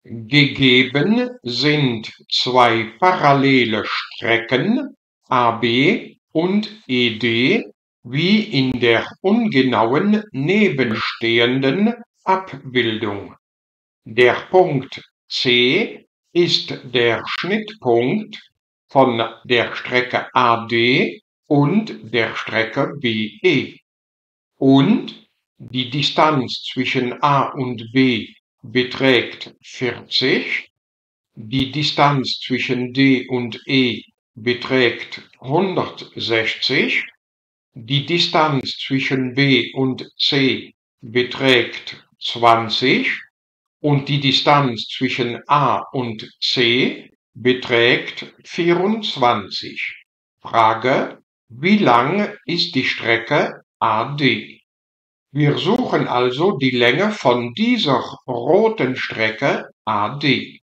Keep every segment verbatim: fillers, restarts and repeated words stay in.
Gegeben sind zwei parallele Strecken A B und E D wie in der ungenauen nebenstehenden Abbildung. Der Punkt C ist der Schnittpunkt von der Strecke A D und der Strecke B E. Und die Distanz zwischen A und B beträgt vierzig, die Distanz zwischen D und E beträgt hundertsechzig, die Distanz zwischen B und C beträgt zwanzig und die Distanz zwischen A und C beträgt vierundzwanzig. Frage: Wie lang ist die Strecke A D? Wir suchen also die Länge von dieser roten Strecke A D.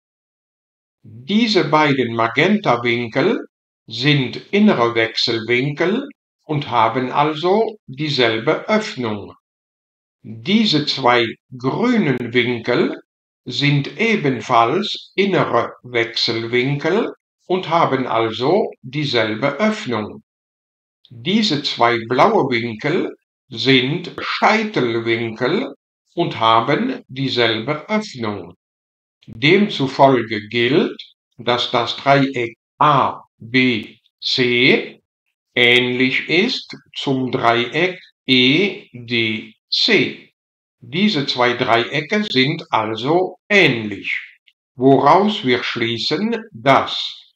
Diese beiden Magentawinkel sind innere Wechselwinkel und haben also dieselbe Öffnung. Diese zwei grünen Winkel sind ebenfalls innere Wechselwinkel und haben also dieselbe Öffnung. Diese zwei blaue Winkel sind Scheitelwinkel und haben dieselbe Öffnung. Demzufolge gilt, dass das Dreieck A B C ähnlich ist zum Dreieck E D C. Diese zwei Dreiecke sind also ähnlich, woraus wir schließen, dass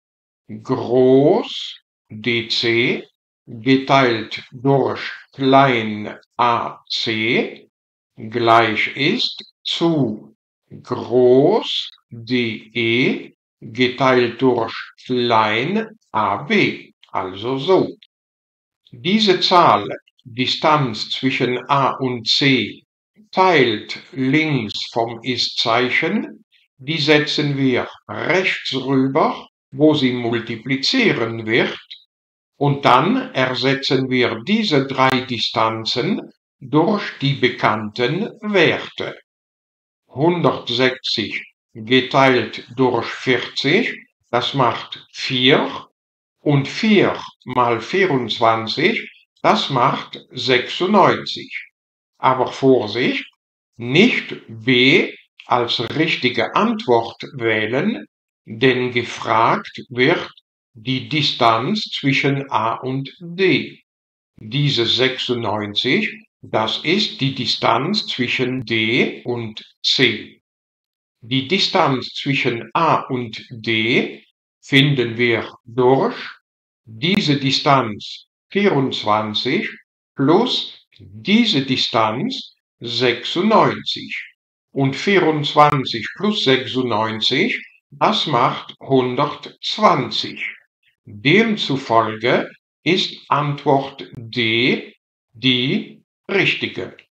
Groß D C geteilt durch klein A C gleich ist zu Groß D E geteilt durch klein A B, also so. Diese Zahl, Distanz zwischen A und C, teilt links vom Ist-Zeichen, die setzen wir rechts rüber, wo sie multiplizieren wird, und dann ersetzen wir diese drei Distanzen durch die bekannten Werte. hundertsechzig geteilt durch vierzig, das macht vier, und vier mal vierundzwanzig, das macht sechsundneunzig. Aber Vorsicht, nicht B als richtige Antwort wählen, denn gefragt wird die Distanz zwischen A und D. Diese sechsundneunzig, das ist die Distanz zwischen D und C. Die Distanz zwischen A und D finden wir durch diese Distanz vierundzwanzig plus diese Distanz sechsundneunzig. Und vierundzwanzig plus sechsundneunzig, das macht hundertzwanzig. Demzufolge ist Antwort D die richtige.